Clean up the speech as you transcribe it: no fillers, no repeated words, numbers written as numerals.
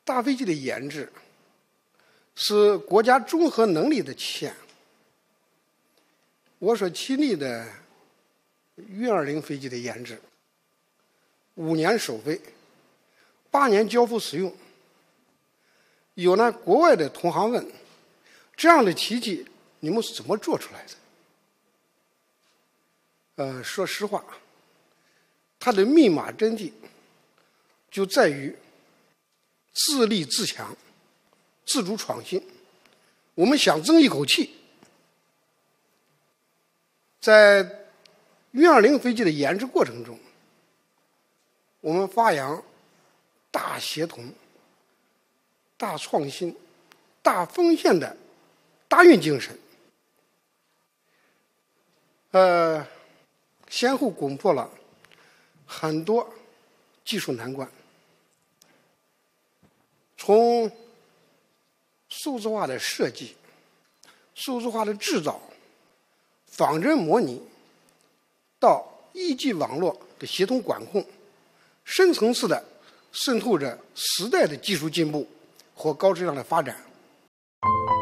大飞机的研制是国家综合能力的体现。我所亲历的运20飞机的研制，5年首飞，8年交付使用。有呢，国外的同行问，这样的奇迹你们是怎么做出来的？说实话，它的密码真谛就在于自立自强、自主创新。我们想争一口气，在运20飞机的研制过程中，我们发扬大协同、大创新、大风险的大运精神，先后攻破了很多技术难关。从数字化的设计、数字化的制造、仿真模拟，到1级网络的协同管控，深层次的渗透着时代的技术进步和高质量的发展。